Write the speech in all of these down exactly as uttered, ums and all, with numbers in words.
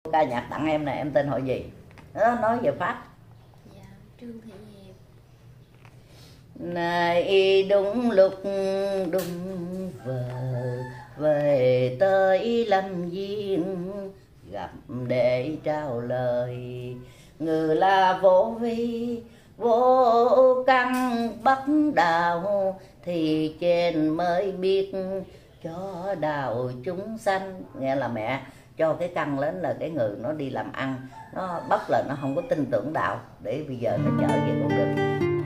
Ca nhạc tặng em nè, em tên họ gì? Đó, nói về Pháp. Dạ, Trương Thị Hiệp. Này đúng lúc đúng vợ về tới Lâm Viên, gặp để trao lời ngừ là vô vi vô căn bắt đào, thì trên mới biết cho đào chúng sanh. Nghe là mẹ cho cái căn lên là cái người nó đi làm ăn, nó bắt là nó không có tin tưởng đạo, để bây giờ nó trở về con đường.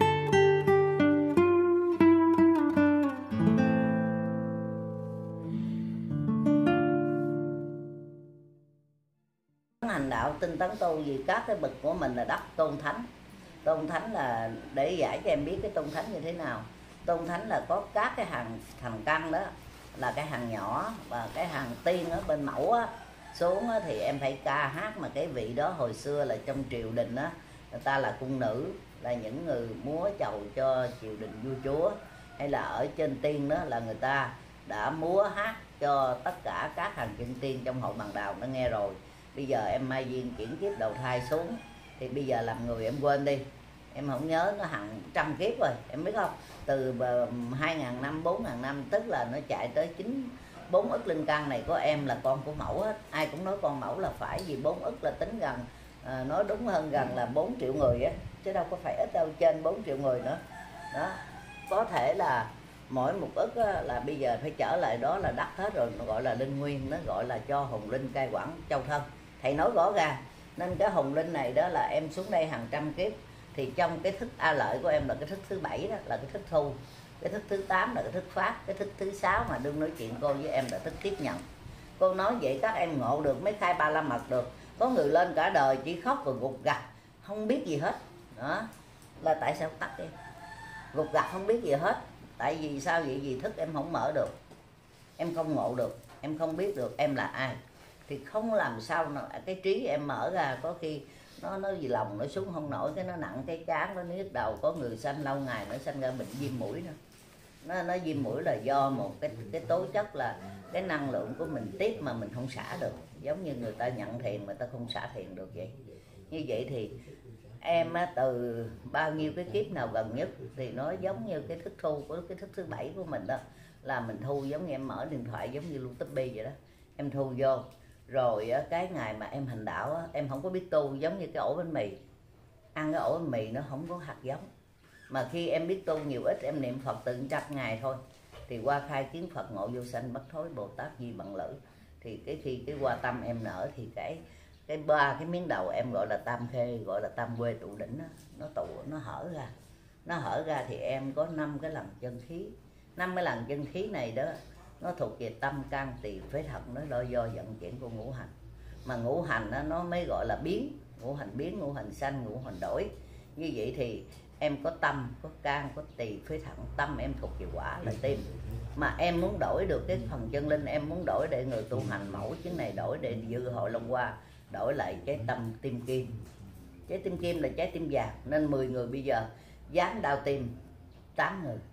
Hành đạo tinh tấn tu vì các cái bậc của mình là đắc tôn thánh. Tôn thánh là để giải cho em biết cái tôn thánh như thế nào. Tôn thánh là có các cái hàng thành căn, đó là cái hàng nhỏ, và cái hàng tiên ở bên mẫu á, xuống á, thì em phải ca hát. Mà cái vị đó hồi xưa là trong triều đình á, người ta là cung nữ, là những người múa chầu cho triều đình vua chúa, hay là ở trên tiên đó là người ta đã múa hát cho tất cả các hàng chân tiên trong hội Bằng Đào nó nghe rồi. Bây giờ em mai duyên chuyển kiếp đầu thai xuống, thì bây giờ làm người em quên đi, em không nhớ, nó hàng trăm kiếp rồi, em biết không? Từ hai ngàn năm, bốn ngàn năm, tức là nó chạy tới chín bốn ức linh căn này của em là con của mẫu hết. Ai cũng nói con mẫu là phải, vì bốn ức là tính gần, à, nói đúng hơn gần là bốn triệu người á, chứ đâu có phải ít đâu, trên bốn triệu người nữa. Đó, có thể là mỗi một ức á, là bây giờ phải trở lại đó là đắc hết rồi, nó gọi là linh nguyên, nó gọi là cho hồn linh cai quản châu thân. Thầy nói rõ ràng, nên cái hồn linh này đó là em xuống đây hàng trăm kiếp, thì trong cái thức A Lợi của em là cái thức thứ bảy, đó là cái thức thu, cái thức thứ tám là cái thức pháp, cái thức thứ sáu mà đương nói chuyện cô với em là thức tiếp nhận. Cô nói vậy các em ngộ được mới khai ba la mật được. Có người lên cả đời chỉ khóc rồi gục gặt không biết gì hết, đó là tại sao tắt em gục gặt không biết gì hết. Tại vì sao vậy? Vì thức em không mở được, em không ngộ được, em không biết được em là ai, thì không làm sao nào cái trí em mở ra. Có khi nó nó gì lòng nó xuống không nổi, cái nó nặng cái chán, nó nhức đầu. Có người sanh lâu ngày nó sanh ra bệnh viêm mũi nữa. Nó nó viêm mũi là do một cái cái tố chất là cái năng lượng của mình tiếp mà mình không xả được, giống như người ta nhận thiền mà ta không xả thiền được vậy. Như vậy thì em á, từ bao nhiêu cái kiếp nào gần nhất thì nó giống như cái thức thu của cái thức thứ bảy của mình đó, là mình thu giống như em mở điện thoại giống như YouTube vậy đó, em thu vô rồi á, cái ngày mà em hành đạo á, em không có biết tu, giống như cái ổ bánh mì, ăn cái ổ bánh mì nó không có hạt giống. Mà khi em biết tu nhiều ít, em niệm Phật từ trăm ngày thôi, thì qua khai kiến Phật ngộ vô sanh bất thối Bồ Tát Di Bằng Lữ, thì cái khi cái hoa tâm em nở, thì cái cái ba cái miếng đầu em gọi là tam khê, gọi là tam quê tụ đỉnh đó, nó tụ nó hở ra, nó hở ra thì em có năm cái lần chân khí. Năm cái lần chân khí này đó nó thuộc về tâm can tỳ phế thận, nó lo do vận chuyển của ngũ hành. Mà ngũ hành đó, nó mới gọi là biến, ngũ hành biến, ngũ hành sanh, ngũ hành đổi. Như vậy thì em có tâm, có can, có tỳ phế thận. Tâm em thuộc về quả là tim, mà em muốn đổi được cái phần chân linh, em muốn đổi để người tu hành mẫu chứng này, đổi để dự hội Long Hoa, đổi lại trái tâm tim kim. Trái tim kim là trái tim vàng, nên mười người bây giờ dán đau tim tám người.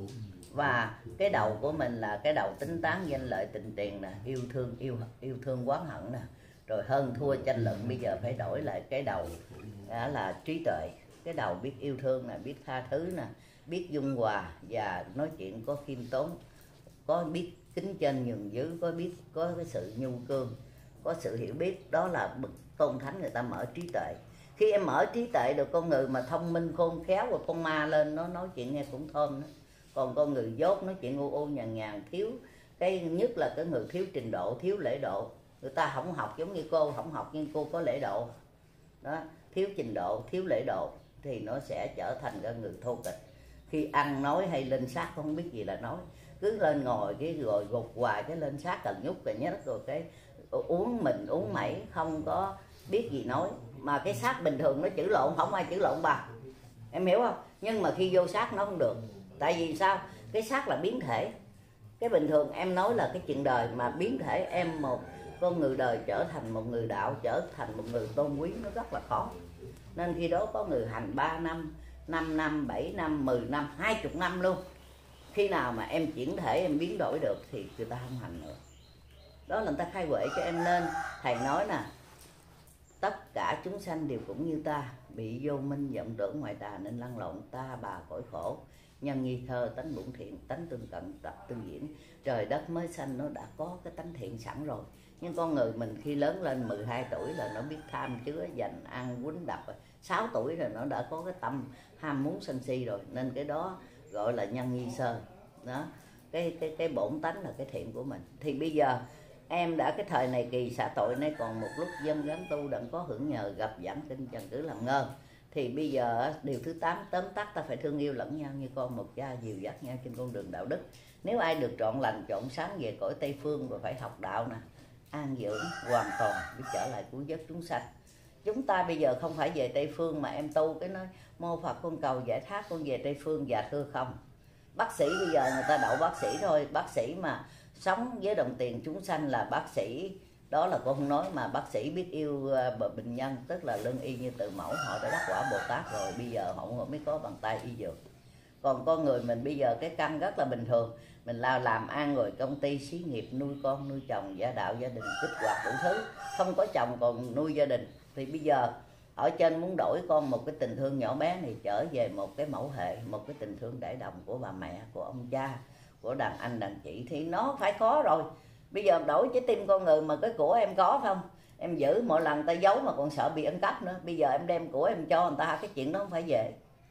Và cái đầu của mình là cái đầu tính tán danh lợi tình tiền nè, yêu thương yêu yêu thương oán hận nè, rồi hơn thua tranh luận. Bây giờ phải đổi lại cái đầu đó là trí tuệ, cái đầu biết yêu thương nè, biết tha thứ nè, biết dung hòa và nói chuyện có khiêm tốn, có biết kính trên nhường dưới, có biết có cái sự nhu cương, có sự hiểu biết. Đó là bậc tôn thánh, người ta mở trí tuệ. Khi em mở trí tuệ được, con người mà thông minh khôn khéo, và con ma lên nó nói chuyện nghe cũng thơm đó. Còn con người dốt nói chuyện u u nhàn nhàn, thiếu cái nhất là cái người thiếu trình độ, thiếu lễ độ. Người ta không học giống như cô, không học nhưng cô có lễ độ đó, thiếu trình độ, thiếu lễ độ thì nó sẽ trở thành cái người thô kệch. Khi ăn nói hay lên xác không biết gì là nói, cứ lên ngồi cái rồi gục hoài, cái lên xác cần nhúc cần nhét, rồi cái uống mình uống mẩy, không có biết gì nói. Mà cái xác bình thường nó chữ lộn, không ai chữ lộn bà, em hiểu không? Nhưng mà khi vô xác nó không được. Tại vì sao? Cái xác là biến thể. Cái bình thường em nói là cái chuyện đời, mà biến thể em một con người đời trở thành một người đạo, trở thành một người tôn quý, nó rất là khó. Nên khi đó có người hành ba năm, năm năm, bảy năm, mười năm, hai mươi năm luôn. Khi nào mà em chuyển thể, em biến đổi được thì người ta không hành nữa. Đó là người ta khai huệ cho em. Nên thầy nói nè, chúng sanh đều cũng như ta, bị vô minh vọng tưởng ngoại tà nên lăn lộn, ta bà cõi khổ. Nhân nghi thơ tánh bổn thiện, tánh tương cận tập tương diễn. Trời đất mới sanh nó đã có cái tánh thiện sẵn rồi. Nhưng con người mình khi lớn lên mười hai tuổi là nó biết tham chứa, giành, ăn, quýnh, đập. Sáu tuổi rồi nó đã có cái tâm ham muốn sân si rồi. Nên cái đó gọi là nhân nghi sơ. Đó, cái, cái, cái bổn tánh là cái thiện của mình. Thì bây giờ em đã cái thời này kỳ xả tội nay còn một lúc dân gắn tu đặng có hưởng nhờ, gặp giảng kinh trần cứ làm ngơ. Thì bây giờ điều thứ tám tóm tắt ta phải thương yêu lẫn nhau như con một cha, dìu dắt nhau trên con đường đạo đức. Nếu ai được trọn lành trọn sáng về cõi Tây Phương rồi phải học đạo nè, an dưỡng hoàn toàn biết trở lại cứu vớt chúng sanh. Chúng ta bây giờ không phải về Tây Phương mà em tu cái nói mô Phật con cầu giải thoát con về Tây Phương, dạ thưa không. Bác sĩ bây giờ người ta đậu bác sĩ thôi, bác sĩ mà sống với đồng tiền chúng sanh là bác sĩ. Đó là con không nói mà bác sĩ biết yêu bệnh nhân, tức là lương y như từ mẫu, họ đã đắc quả Bồ Tát rồi, bây giờ họ mới có bằng tay y dược. Còn con người mình bây giờ cái căn rất là bình thường, mình lao làm ăn rồi công ty xí nghiệp, nuôi con nuôi chồng, gia đạo gia đình kích hoạt đủ thứ, không có chồng còn nuôi gia đình. Thì bây giờ ở trên muốn đổi con một cái tình thương nhỏ bé này trở về một cái mẫu hệ, một cái tình thương đại đồng của bà mẹ, của ông cha, của đàn anh đàn chị, thì nó phải khó rồi. Bây giờ đổi trái tim con người mà cái của em có phải không? Em giữ mỗi lần người ta giấu mà còn sợ bị ăn cắp nữa. Bây giờ em đem của em cho người ta, cái chuyện đó không phải dễ.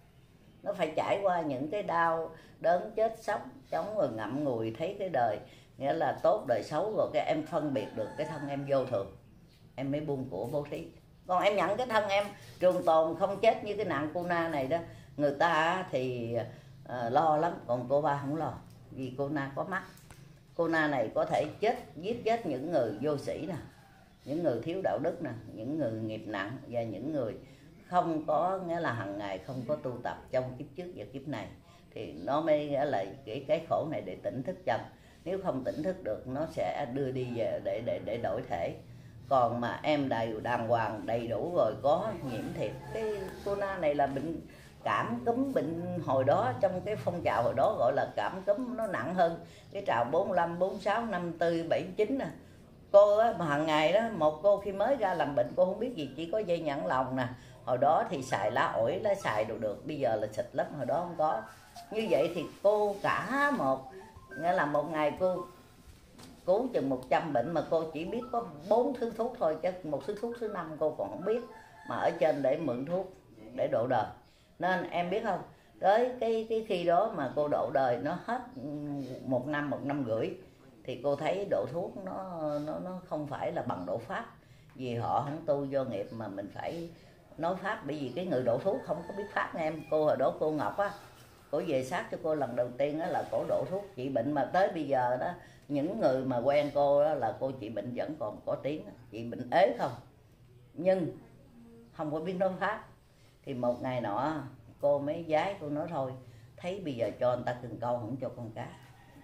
Nó phải trải qua những cái đau đớn chết sốc chống rồi ngậm ngùi thấy cái đời, nghĩa là tốt đời xấu, rồi cái em phân biệt được cái thân em vô thường, em mới buông của bố thí. Còn em nhận cái thân em trường tồn không chết như cái nạn cô Na này đó, người ta thì uh, lo lắm, còn cô ba không lo, vì cô Na có mắt. Cô Na này có thể chết, giết chết những người vô sĩ nè, những người thiếu đạo đức nè, những người nghiệp nặng và những người không có, nghĩa là hàng ngày không có tu tập trong kiếp trước và kiếp này. Thì nó mới nghĩa là cái, cái khổ này để tỉnh thức chân. Nếu không tỉnh thức được nó sẽ đưa đi về để, để, để đổi thể. Còn mà em đầy đàng hoàng đầy đủ rồi có nhiễm thiệt. Cái cô Na này là bệnh cảm cúm, bệnh hồi đó trong cái phong trào hồi đó gọi là cảm cúm, nó nặng hơn cái trào bốn mươi lăm, bốn mươi sáu, năm mươi tư, bảy mươi chín nè. Cô á, mà hàng ngày đó, một cô khi mới ra làm bệnh cô không biết gì, chỉ có dây nhẫn lòng nè. Hồi đó thì xài lá ổi, lá xài đồ được, bây giờ là xịt lắm, hồi đó không có. Như vậy thì cô cả một, nghĩa là một ngày cô cứu chừng một trăm bệnh mà cô chỉ biết có bốn thứ thuốc thôi, chứ một thứ thuốc thứ năm cô còn không biết. Mà ở trên để mượn thuốc, để độ đời. Nên em biết không, tới cái, cái khi đó mà cô độ đời nó hết một năm, một năm rưỡi, thì cô thấy độ thuốc nó, nó, nó không phải là bằng độ pháp. Vì họ không tu do nghiệp mà mình phải nói pháp, bởi vì cái người độ thuốc không có biết pháp nha em. Cô hồi đó cô Ngọc á, cô về sát cho cô lần đầu tiên á là cổ độ thuốc trị bệnh, mà tới bây giờ đó những người mà quen cô đó là cô trị bệnh vẫn còn có tiếng, trị bệnh ế không, nhưng không có biết nói pháp. Thì một ngày nọ cô mới giái, cô nói thôi thấy bây giờ cho người ta cần câu không cho con cá.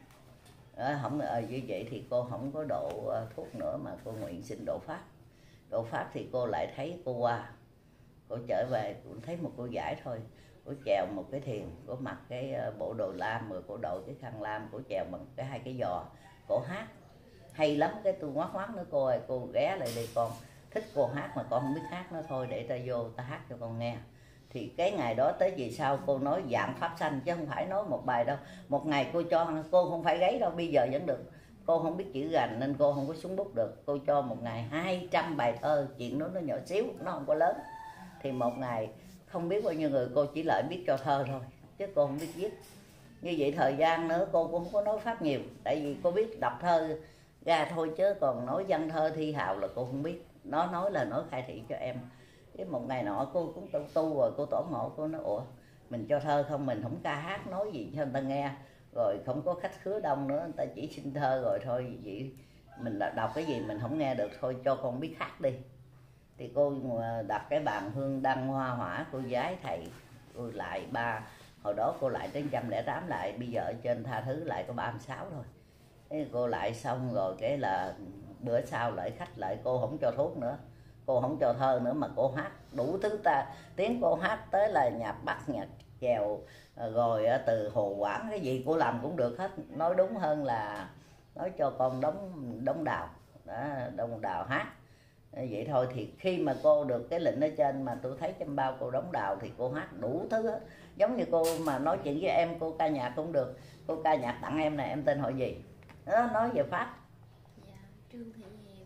Đó, không à, như vậy thì cô không có độ uh, thuốc nữa mà cô nguyện xin độ pháp. Độ pháp thì cô lại thấy cô qua, cô trở về cũng thấy một cô giải thôi. Cô chèo một cái thiền, cô mặc cái uh, bộ đồ lam, rồi cô đội cái khăn lam, cô chèo bằng cái hai cái giò, cô hát hay lắm. Cái tôi ngoắc ngoắc nữa cô ơi, cô ghé lại đây, con thích cô hát mà con không biết hát nó thôi, để ta vô ta hát cho con nghe. Thì cái ngày đó tới vì sao cô nói dạng pháp sanh chứ không phải nói một bài đâu. Một ngày cô cho, cô không phải gáy đâu, bây giờ vẫn được. Cô không biết chữ gành nên cô không có súng bút được. Cô cho một ngày hai trăm bài thơ, chuyện đó nó nhỏ xíu, nó không có lớn. Thì một ngày không biết bao nhiêu người, cô chỉ lại biết cho thơ thôi, chứ cô không biết viết. Như vậy thời gian nữa cô cũng không có nói pháp nhiều, tại vì cô biết đọc thơ ra thôi, chứ còn nói văn thơ thi hào là cô không biết. Nó nói là nói khai thị cho em. Cái một ngày nọ cô cũng tu, tu rồi cô tổ ngộ, cô nói ủa mình cho thơ không, mình không ca hát nói gì cho người ta nghe, rồi không có khách khứa đông nữa, người ta chỉ xin thơ rồi thôi. Vậy mình đọc cái gì mình không nghe được, thôi cho con biết hát đi. Thì cô đặt cái bàn hương đăng hoa hỏa, cô giái thầy, cô lại ba, hồi đó cô lại tới một trăm lẻ tám lại, bây giờ trên tha thứ lại có ba mươi sáu thôi. Thế cô lại xong rồi cái là bữa sau lại khách lại, cô không cho thuốc nữa, cô không cho thơ nữa, mà cô hát đủ thứ ta tiếng. Cô hát tới là nhạc Bắc, nhạc chèo, rồi từ Hồ Quảng, cái gì cô làm cũng được hết. Nói đúng hơn là nói cho con đóng đóng đào đó, đóng đào hát. Vậy thôi. Thì khi mà cô được cái lệnh ở trên mà tôi thấy trong bao cô đóng đào thì cô hát đủ thứ hết. Giống như cô mà nói chuyện với em, cô ca nhạc cũng được. Cô ca nhạc tặng em nè, em tên họ gì? Đó, nói về Pháp. Dạ, Trương Thị Hiệp.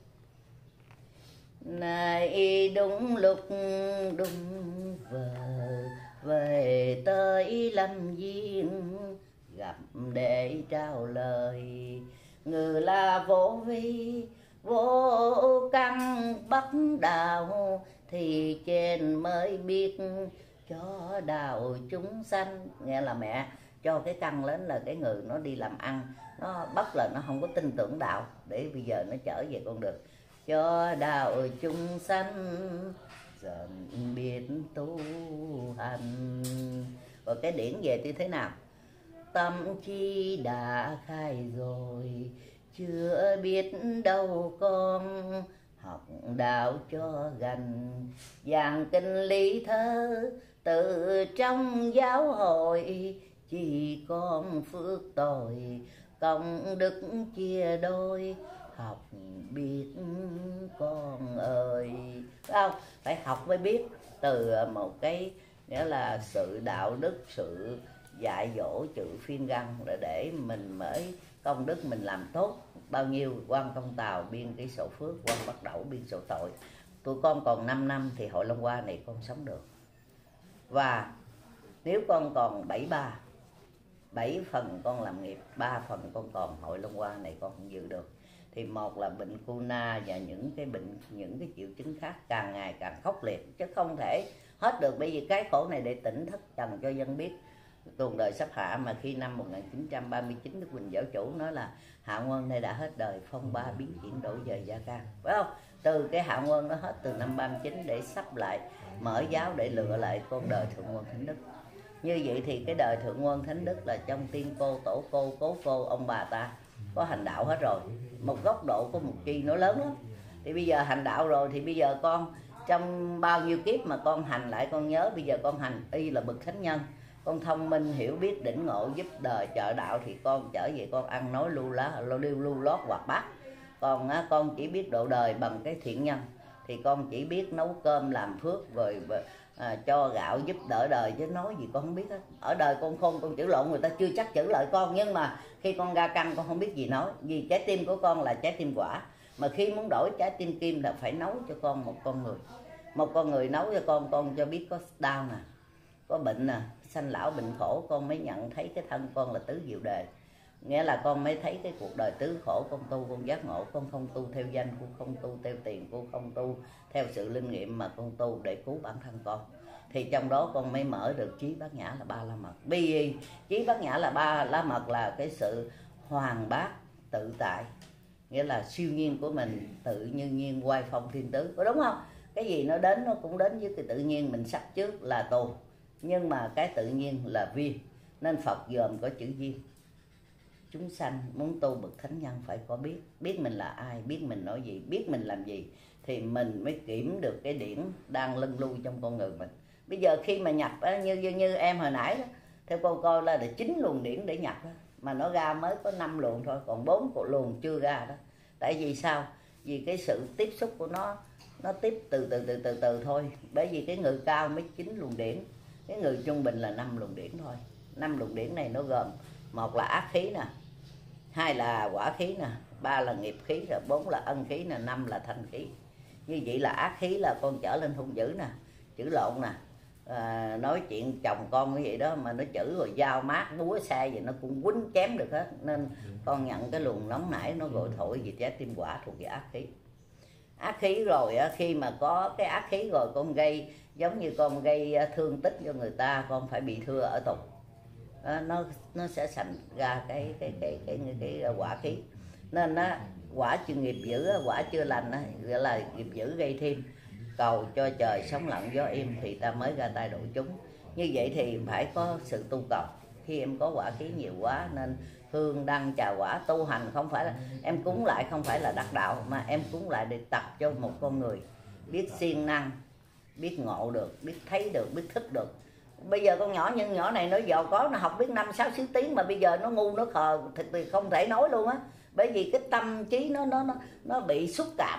Này đúng lúc đúng giờ về tới Lâm Viên, gặp để trao lời ngừ là vô vi vô căn bắt đào, thì trên mới biết cho đào chúng sanh. Nghe là mẹ cho cái căn lên là cái người nó đi làm ăn, nó bắt là nó không có tin tưởng đạo, để bây giờ nó trở về con đường cho đạo chúng sanh dần biết tu hành. Và cái điển về như thế nào? Tâm chi đã khai rồi chưa biết đâu con, học đạo cho gần giảng kinh lý thơ từ trong giáo hội. Chỉ con phước tội công đức chia đôi, học biết con ơi. Phải không? Phải học mới biết, từ một cái nghĩa là sự đạo đức, sự dạy dỗ, chữ phiên văn, là để mình mới công đức mình làm tốt bao nhiêu. Quan Công Tào biên cái sổ phước, Quan Bắt Đẩu biên sổ tội. Tụi con còn năm năm thì Hội Long Hoa này con sống được. Và nếu con còn bảy ba bảy phần con làm nghiệp, ba phần con còn Hội Long Hoa này con không giữ được. Thì một là bệnh Cuna và những cái bệnh, những cái triệu chứng khác càng ngày càng khốc liệt, chứ không thể hết được. Bởi vì cái khổ này để tỉnh thức trần cho dân biết tuồng đời sắp hạ. Mà khi năm một nghìn chín trăm ba mươi chín Đức Quỳnh Giáo Chủ nói là Hạ Nguồn này đã hết đời, phong ba biến chuyển đổi về Gia Can, phải không? Từ cái Hạ Nguồn nó hết từ năm ba mươi chín để sắp lại mở giáo để lựa lại con đời Thượng Nguồn Thánh Đức. Như vậy thì cái đời Thượng Nguồn Thánh Đức là trong tiên cô, tổ cô, cố cô, ông bà ta có hành đạo hết rồi. Một góc độ của một chi nó lớn lắm. Thì bây giờ hành đạo rồi thì bây giờ con trong bao nhiêu kiếp mà con hành lại, con nhớ bây giờ con hành y là bậc thánh nhân, con thông minh hiểu biết đỉnh ngộ giúp đời trợ đạo, thì con trở về con ăn nói lưu lá lưu lưu lót hoạt bát. Còn á, con chỉ biết độ đời bằng cái thiện nhân, thì con chỉ biết nấu cơm làm phước rồi à, cho gạo giúp đỡ đời, chứ nói gì con không biết hết. Ở đời con khôn, con chữ lộn người ta chưa chắc chữ lại con, nhưng mà khi con ra căn con không biết gì nói. Vì trái tim của con là trái tim quả, mà khi muốn đổi trái tim kim là phải nấu cho con một con người. Một con người nấu cho con, con cho biết có đau nè, có bệnh nè, sanh lão bệnh khổ, con mới nhận thấy cái thân con là tứ diệu đề. Nghĩa là con mới thấy cái cuộc đời tứ khổ. Con tu con giác ngộ, con không tu theo danh, con không tu theo tiền, con không tu theo sự linh nghiệm, mà con tu để cứu bản thân con. Thì trong đó con mới mở được trí bát nhã là ba la mật. Bi trí bát nhã là ba la mật là cái sự hoàn bát tự tại, nghĩa là siêu nhiên của mình, tự nhiên nhiên oai phong thiên tứ, có đúng không? Cái gì nó đến nó cũng đến với cái tự nhiên, mình sắp trước là tù, nhưng mà cái tự nhiên là viên, nên Phật dòm có chữ viên. Chúng sanh muốn tu bậc thánh nhân phải có biết, biết mình là ai, biết mình nói gì, biết mình làm gì, thì mình mới kiểm được cái điển đang lân lưu trong con người mình. Bây giờ khi mà nhập như như, như em hồi nãy đó, theo cô coi là để chín luồng điển để nhập đó, mà nó ra mới có năm luồng thôi, còn bốn của luồng chưa ra đó. Tại vì sao? Vì cái sự tiếp xúc của nó nó tiếp từ từ từ từ từ thôi. Bởi vì cái người cao mới chín luồng điển, cái người trung bình là năm luồng điển thôi. Năm luồng điển này nó gồm một là ác khí nè, hai là quả khí nè, ba là nghiệp khí, rồi bốn là ân khí nè, năm là thanh khí. Như vậy là ác khí là con trở lên hung dữ nè, chữ lộn nè, à, nói chuyện chồng con như vậy đó mà nó chữ rồi dao mát búa xe gì nó cũng quýnh chém được hết. Nên con nhận cái luồng nóng nảy nó gọi thổi vì trái tim quả thuộc về ác khí. Ác khí rồi á, khi mà có cái ác khí rồi con gây giống như con gây thương tích cho người ta, con phải bị thưa ở tục. À, nó nó sẽ thành ra cái cái cái cái cái, cái, cái quả khí. Nên á, quả chưa nghiệp dữ, quả chưa lành á, gọi là nghiệp dữ gây thêm. Cầu cho trời sóng lặng gió êm thì ta mới ra tay độ chúng. Như vậy thì phải có sự tu cầu. Khi em có quả khí nhiều quá nên hương đăng trà quả tu hành không phải là em cúng lại, không phải là đắc đạo, mà em cúng lại để tập cho một con người biết siêng năng, biết ngộ được, biết thấy được, biết thức được. Bây giờ con nhỏ nhưng nhỏ này nó giàu có, nó học biết năm sáu xứ tiếng mà bây giờ nó ngu nó khờ thì không thể nói luôn á. Bởi vì cái tâm trí nó nó nó nó bị xúc cảm,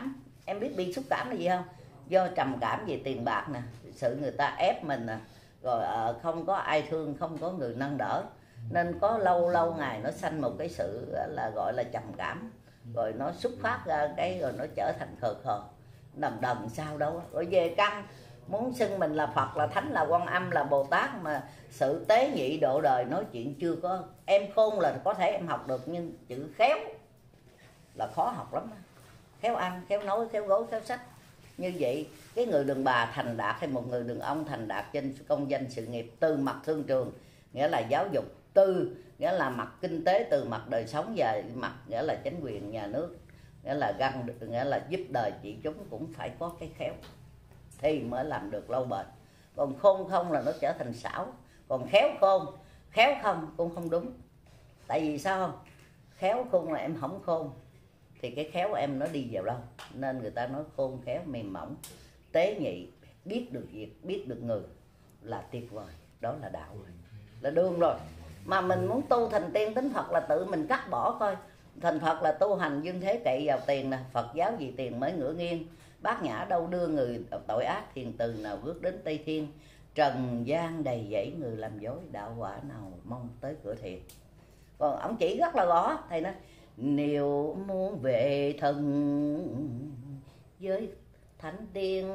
Em biết bị xúc cảm là gì không? Do trầm cảm về tiền bạc nè, sự người ta ép mình nè, rồi uh, không có ai thương, không có người nâng đỡ, nên có lâu lâu ngày nó sanh một cái sự là gọi là trầm cảm, rồi nó xuất phát ra cái rồi nó trở thành khờ khờ đần đần sao đâu. Rồi về căn muốn xưng mình là Phật, là Thánh, là Quan Âm, là Bồ Tát, mà sự tế nhị độ đời nói chuyện chưa có. Em khôn là có thể em học được, nhưng chữ khéo là khó học lắm. Khéo ăn, khéo nói, khéo gối, khéo sách. Như vậy cái người đàn bà thành đạt hay một người đàn ông thành đạt trên công danh sự nghiệp, từ mặt thương trường nghĩa là giáo dục, từ nghĩa là mặt kinh tế, từ mặt đời sống, và mặt nghĩa là chính quyền nhà nước, nghĩa là găng, nghĩa là giúp đời chị chúng, cũng phải có cái khéo thì mới làm được lâu bền. Còn khôn không là nó trở thành xảo, còn khéo khôn, khéo không cũng không đúng. Tại vì sao không? Khéo khôn là em không khôn thì cái khéo của em nó đi vào đâu. Nên người ta nói khôn khéo mềm mỏng, tế nhị, biết được việc, biết được người là tuyệt vời. Đó là đạo rồi, là đường rồi. Mà mình muốn tu thành tiên tính Phật là tự mình cắt bỏ coi. Thành Phật là tu hành dương thế cậy vào tiền nè. Phật giáo vì tiền mới ngửa nghiêng, bát nhã đâu đưa người tội ác, thiền từ nào bước đến Tây Thiên. Trần gian đầy dẫy người làm dối, đạo quả nào mong tới cửa thiền. Còn ông chỉ rất là rõ, thầy nói nếu muốn về thần với thánh tiên,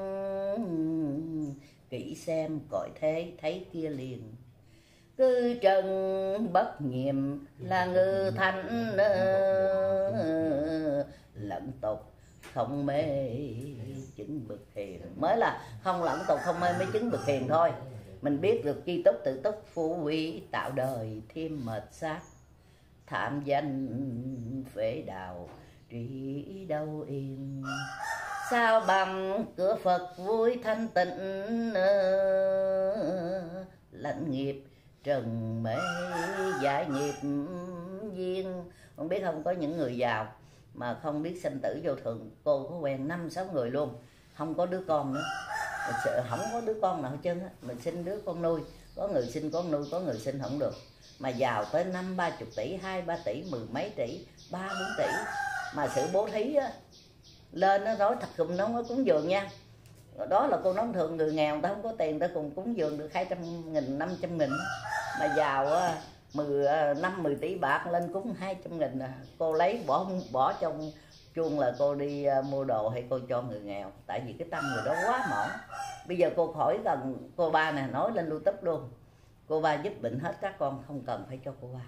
kỹ xem cõi thế thấy kia liền. Cứ trần bất nhiệm là ngư thanh, lẫn tục không mê chứng bậc hiền. Mới là không lẫn tục không mê mới chứng bậc hiền thôi. Mình biết được chi túc tự túc, phú quý tạo đời thêm mệt xác, thảm danh phế đạo trí đâu yên. Sao bằng cửa Phật vui thanh tịnh, lãnh nghiệp trần mê giải nghiệp duyên. Không biết không, có những người giàu mà không biết sanh tử vô thường. Cô có quen năm sáu người luôn, không có đứa con nữa, không có đứa con nào hết trơn á. Mình sinh đứa con nuôi, có người sinh con nuôi, có người sinh không được. Mà giàu tới năm ba chục tỷ, hai ba tỷ, mười mấy tỷ, ba bốn tỷ. Mà sự bố thí á, lên nó nói thật cùng nó có cúng dường nha. Đó là cô nói thường người nghèo người ta không có tiền, người ta cùng cúng dường được hai trăm nghìn, năm trăm nghìn. Mà giàu á, mười, năm, mười tỷ bạc lên cúng hai trăm nghìn. À. Cô lấy bỏ bỏ trong chuông là cô đi mua đồ hay cô cho người nghèo. Tại vì cái tâm người đó quá mỏng. Bây giờ cô khỏi cần cô ba nè, nói lên YouTube luôn. Cô ba giúp bệnh hết các con, không cần phải cho cô ba.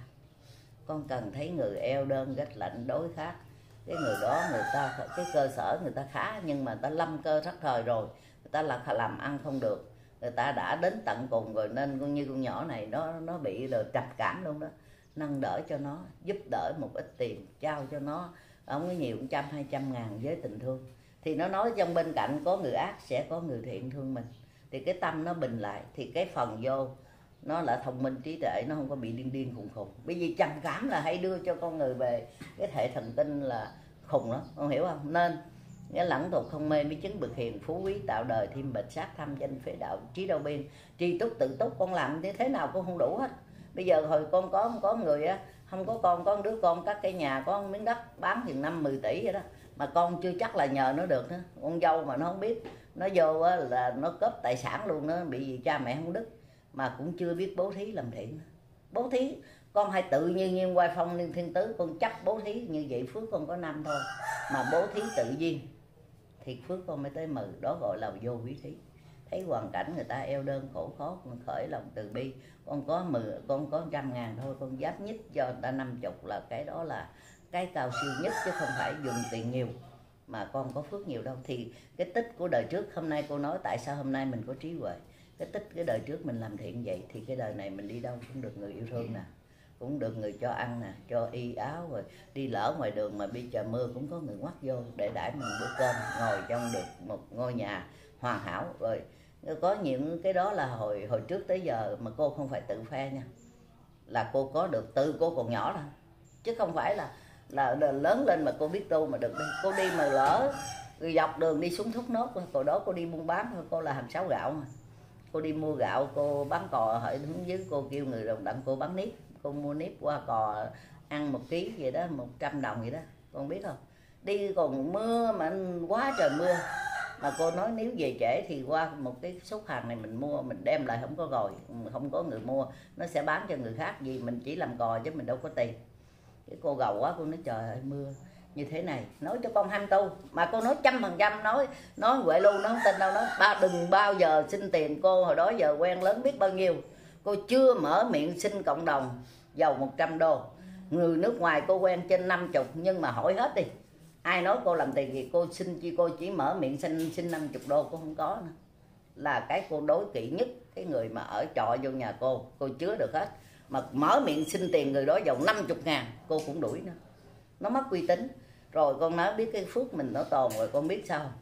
Con cần thấy người eo đơn gách lạnh đối khác, cái người đó người ta cái cơ sở người ta khá, nhưng mà ta lâm cơ thất thời rồi, người ta là làm ăn không được, người ta đã đến tận cùng rồi, nên con như con nhỏ này nó nó bị rồi trầm cảm luôn đó. Nâng đỡ cho nó, giúp đỡ một ít tiền, trao cho nó không có nhiều, trăm hai trăm ngàn với tình thương. Thì nó nói trong bên cạnh có người ác sẽ có người thiện thương mình, thì cái tâm nó bình lại, thì cái phần vô nó là thông minh trí tuệ, nó không có bị điên điên khùng khùng. Bởi vì trầm cảm là hay đưa cho con người về cái hệ thần kinh là khùng lắm, con hiểu không? Nên nghĩa lẫn tục không mê mới chứng bậc hiền, phú quý tạo đời thêm bệt sát, tham danh phế đạo trí đâu biên. Tri túc tự túc, con làm thế thế nào cũng không đủ hết. Bây giờ hồi con có không có người á, không có con, có đứa con cắt cây nhà, có miếng đất bán chừng năm mười tỷ vậy đó, mà con chưa chắc là nhờ nó được nữa. Con dâu mà nó không biết, nó vô á là nó cướp tài sản luôn, nó bị gì cha mẹ không đức, mà cũng chưa biết bố thí làm thiện. Bố thí con hãy tự nhiên nhiên quay phong liên thiên tứ, con chấp bố thí như vậy phước con có năm thôi, mà bố thí tự nhiên thì phước con mới tới mười. Đó gọi là vô quý thí. Thấy hoàn cảnh người ta eo đơn khổ khó, con khởi lòng từ bi. Con có mười, con có trăm ngàn thôi, con giáp nhích cho người ta năm chục, là cái đó là cái cao siêu nhất, chứ không phải dùng tiền nhiều mà con có phước nhiều đâu. Thì cái tích của đời trước, hôm nay cô nói tại sao hôm nay mình có trí huệ. Cái tích cái đời trước mình làm thiện vậy, thì cái đời này mình đi đâu cũng được người yêu thương nè, cũng được người cho ăn nè, cho y áo, rồi đi lỡ ngoài đường mà bị trời mưa cũng có người ngoắt vô để đãi mình bữa cơm, ngồi trong được một ngôi nhà hoàn hảo. Rồi có những cái đó là hồi hồi trước tới giờ mà cô không phải tự phe nha, là cô có được từ cô còn nhỏ thôi, chứ không phải là là lớn lên mà cô biết tu mà được đi. Cô đi mà lỡ rồi dọc đường đi xuống Thốt Nốt, hồi đó cô đi buôn bán thôi, cô là hàng sáo gạo mà. Cô đi mua gạo, cô bán cò, hỏi hướng dưới cô kêu người đồng đặng cô bán nếp, cô mua nếp qua cò ăn một ký vậy đó, một trăm đồng vậy đó, con biết không? đi còn mưa mà quá trời mưa. Mà cô nói nếu về trễ thì qua một cái số hàng này mình mua, mình đem lại không có rồi, không có người mua, nó sẽ bán cho người khác, vì mình chỉ làm cò chứ mình đâu có tiền. Cái cô gầu quá, cô nói trời ơi mưa như thế này, nói cho con ham tu. Mà cô nói trăm phần trăm, nói nói Huệ luôn, nó không tin đâu. Nó ba đừng bao giờ xin tiền cô, hồi đó giờ quen lớn biết bao nhiêu, cô chưa mở miệng xin cộng đồng giàu một trăm đô. Người nước ngoài cô quen trên năm chục, nhưng mà hỏi hết đi, ai nói cô làm tiền gì cô xin chi, cô chỉ mở miệng xin xin năm chục đô cô không có nữa. Là cái cô đối kỹ nhất cái người mà ở trọ vô nhà cô, cô chứa được hết. Mà mở miệng xin tiền người đó giàu năm chục ngàn cô cũng đuổi nữa, nó mất uy tín. Rồi con nói biết cái phước mình nó tồn rồi, con biết sao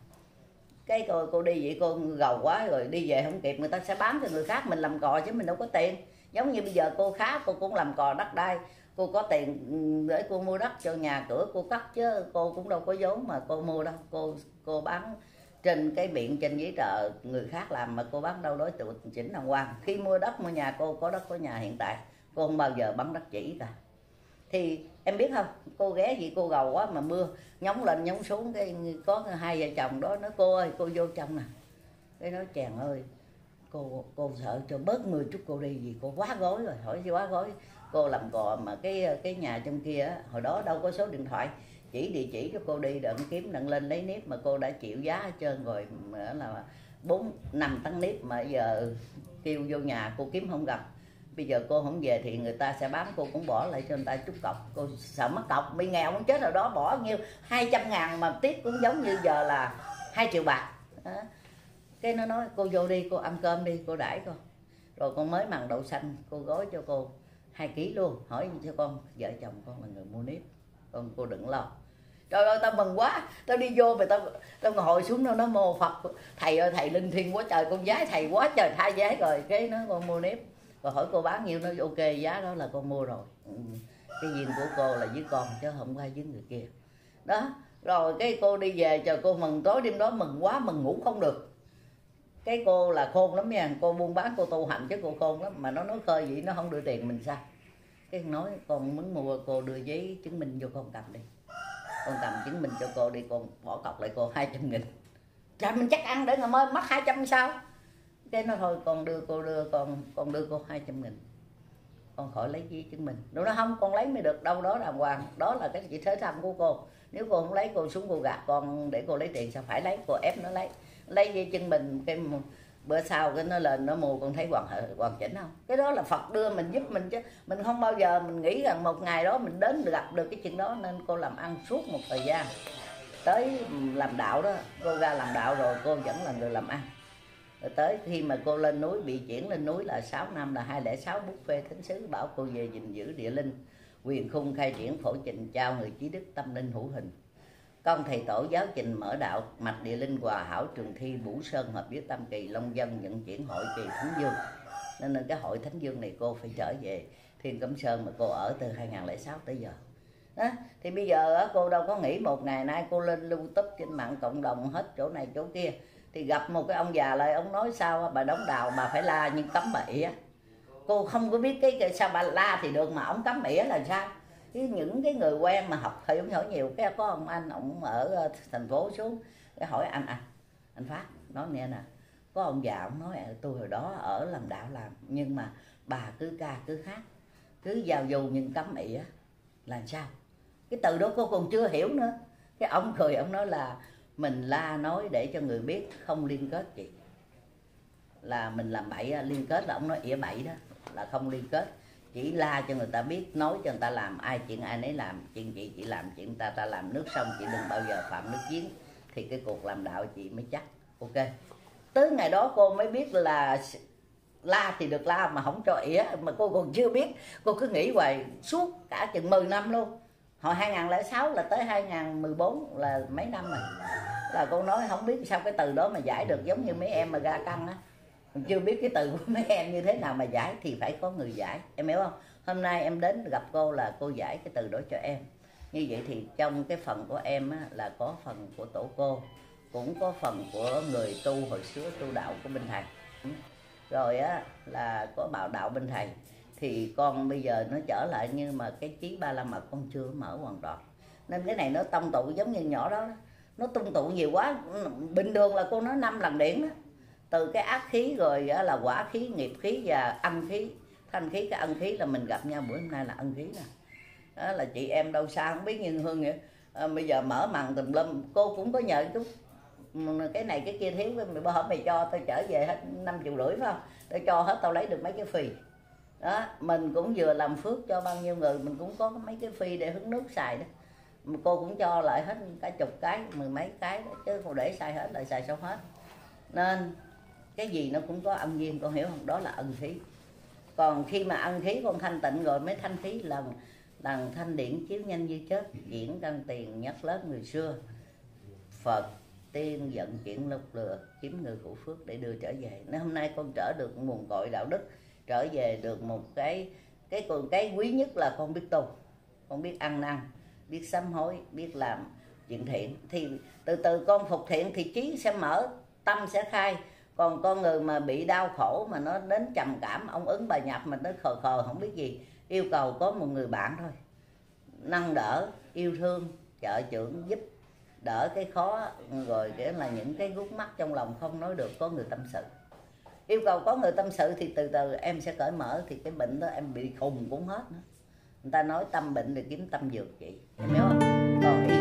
cái cô, cô đi vậy cô gầu quá rồi đi về không kịp, người ta sẽ bán cho người khác, mình làm cò chứ mình đâu có tiền. Giống như bây giờ cô khá, cô cũng làm cò đất đai, cô có tiền để cô mua đất cho nhà cửa cô cất, chứ cô cũng đâu có vốn mà cô mua đâu. Cô cô bán trên cái biện trên giấy tờ người khác làm, mà cô bán đâu đối tượng chỉnh đàng hoàng. Khi mua đất mua nhà cô có đất có nhà hiện tại, cô không bao giờ bấm đất chỉ cả. Thì em biết không, cô ghé gì cô gầu quá mà mưa nhóng lên nhóng xuống, cái có hai vợ chồng đó nói cô ơi cô vô trong nè. Cái nói chàng ơi cô cô sợ cho bớt mưa chút cô đi, vì cô quá gói rồi. Hỏi gì quá gói, cô làm cò mà cái cái nhà trong kia á, hồi đó đâu có số điện thoại, chỉ địa chỉ cho cô đi đặng kiếm đặng lên lấy nếp, mà cô đã chịu giá hết trơn rồi, là bốn năm tấn nếp mà giờ kêu vô nhà cô kiếm không gặp. Bây giờ cô không về thì người ta sẽ bán, cô cũng bỏ lại cho người ta chút cọc. Cô sợ mất cọc, bị nghèo muốn chết rồi đó, bỏ nhiêu hai trăm ngàn mà tiếc cũng giống như giờ là hai triệu bạc đó. Cái nó nói cô vô đi, cô ăn cơm đi, cô đãi con. Rồi con mới mặn đậu xanh, cô gói cho cô hai ký luôn. Hỏi cho con, vợ chồng con là người mua nếp, con cô đừng lo. Trời ơi tao mừng quá, tao đi vô mà tao tao ngồi xuống đâu nó mô Phật, thầy ơi thầy linh thiêng quá trời, con giái thầy quá trời tha giái. Rồi cái nó con mua nếp, rồi hỏi cô bán nhiêu, nó ok giá đó là con mua rồi. Cái duyên của cô là với con chứ không phải với người kia đó. Rồi cái cô đi về, chờ cô mừng, tối đêm đó mừng quá, mừng ngủ không được. Cái cô là khôn lắm nha, cô buôn bán cô tu hành chứ cô khôn lắm, mà nó nói khơi vậy nó không đưa tiền mình sao. Cái nói con muốn mua, cô đưa giấy chứng minh vô con cầm đi, con cầm chứng minh cho cô đi, con bỏ cọc lại cô hai trăm nghìn. Trời mình chắc ăn để ngày mới mất hai trăm sao. Cái nó thôi con đưa cô đưa con con đưa cô hai trăm nghìn, con khỏi lấy giấy chứng minh. Nó nói không con lấy mới được, đâu đó đàng hoàng, đó là cái chị thế thăm của cô. Nếu cô không lấy cô xuống cô gạt con để cô lấy tiền sao phải lấy, cô ép nó lấy lấy giấy chứng minh. Cái bữa sau cái nó lên nó mua, con thấy hoàn hoàn chỉnh không. Cái đó là Phật đưa mình giúp mình, chứ mình không bao giờ mình nghĩ rằng một ngày đó mình đến gặp được cái chuyện đó. Nên cô làm ăn suốt một thời gian, tới làm đạo đó, cô ra làm đạo rồi cô vẫn là người làm ăn. Rồi tới khi mà cô lên núi, bị chuyển lên núi là sáu năm, là hai không không sáu buffet thánh sứ bảo cô về gìn giữ địa linh, quyền khung khai triển phổ trình, trao người trí đức tâm linh hữu hình. Con thầy tổ giáo trình mở đạo, mạch địa linh hòa hảo trường thi Bủ Sơn hợp với Tam Kỳ Long Dân nhận chuyển hội kỳ Thánh Dương. Nên, nên cái hội Thánh Dương này cô phải trở về Thiên Cẩm Sơn mà cô ở từ hai không không sáu tới giờ. Đó. Thì bây giờ cô đâu có nghĩ một ngày nay cô lên YouTube trên mạng cộng đồng hết chỗ này chỗ kia, thì gặp một cái ông già lại, ông nói sao bà đóng đào bà phải la nhưng cấm bà ỉa. Cô không có biết cái, cái sao bà la thì được mà ông cấm ỉa là sao. Cái những cái người quen mà học thì ông hỏi nhiều, cái có ông anh ông ở thành phố xuống, cái hỏi anh anh anh Phát nói nghe nè, có ông già ông nói tôi hồi đó ở làm đạo làm, nhưng mà bà cứ ca cứ hát cứ giao du nhưng cấm ỉa là sao. Cái từ đó cô còn chưa hiểu nữa. Cái ông cười ông nói là mình la nói để cho người biết, không liên kết chị, là mình làm bậy. Liên kết là ông nói ỉa bậy đó, là không liên kết, chỉ la cho người ta biết, nói cho người ta làm, ai chuyện ai nấy làm. Chuyện chị chị làm chuyện ta ta làm, nước sông chị đừng bao giờ phạm nước giếng, thì cái cuộc làm đạo chị mới chắc. Ok, tới ngày đó cô mới biết là la thì được la mà không cho ỉa. Mà cô còn chưa biết, cô cứ nghĩ hoài suốt cả chừng mười năm luôn. Hồi hai không không sáu là tới hai không một bốn là mấy năm rồi, là cô nói không biết sao cái từ đó mà giải được. Giống như mấy em mà ga căng á, chưa biết cái từ của mấy em như thế nào mà giải, thì phải có người giải, em hiểu không. Hôm nay em đến gặp cô là cô giải cái từ đó cho em. Như vậy thì trong cái phần của em á, là có phần của tổ cô, cũng có phần của người tu hồi xưa tu đạo của bên thầy, rồi á là có bảo đạo bên thầy. Thì con bây giờ nó trở lại, nhưng mà cái chí ba la mật con chưa mở hoàn toàn. Nên cái này nó tông tụ giống như nhỏ đó, nó tung tụ nhiều quá. Bình thường là cô nói năm lần điển đó, từ cái ác khí rồi là quả khí, nghiệp khí và âm khí, thanh khí. Cái ân khí là mình gặp nhau bữa hôm nay là ân khí nè. Đó là chị em đâu xa không biết, như Hương vậy. À, bây giờ mở màn tùm lum, cô cũng có nhờ chút cái này cái kia thiếu, mày bữa hổm mày cho tao trở về hết năm triệu rưỡi phải không, tao cho hết tao lấy được mấy cái phi đó. Mình cũng vừa làm phước cho bao nhiêu người, mình cũng có mấy cái phi để hứng nước xài đó. Mà cô cũng cho lại hết cả chục cái, mười mấy cái đó, chứ không để xài hết lại xài xong hết. Nên cái gì nó cũng có âm duyên, con hiểu không? Đó là ân khí. Còn khi mà ân khí con thanh tịnh rồi, mới thanh khí lần lần thanh điển chiếu nhanh như chớp, diễn căn tiền nhất lớp người xưa. Phật tiên giận chuyển lục lừa, kiếm người cụ phước để đưa trở về. Nên hôm nay con trở được nguồn cội đạo đức, trở về được một cái cái còn cái quý nhất là con biết tu, con biết ăn năn, biết sám hối, biết làm chuyện thiện. Thì từ từ con phục thiện thì trí sẽ mở, tâm sẽ khai. Còn con người mà bị đau khổ mà nó đến trầm cảm, ông ứng bà nhập mà nó khờ khờ không biết gì, yêu cầu có một người bạn thôi, nâng đỡ, yêu thương, trợ trưởng, giúp đỡ cái khó, rồi cái là những cái gút mắt trong lòng không nói được, có người tâm sự. Yêu cầu có người tâm sự thì từ từ em sẽ cởi mở, thì cái bệnh đó em bị khùng cũng hết nữa. Người ta nói tâm bệnh thì kiếm tâm dược chị, em hiểu không? Còn